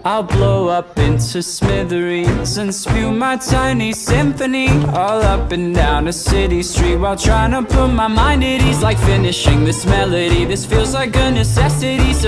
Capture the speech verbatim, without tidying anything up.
I'll blow up into smithereens and spew my tiny symphony all up and down a city street, while trying to put my mind at ease. Like finishing this melody, this feels like a necessity. So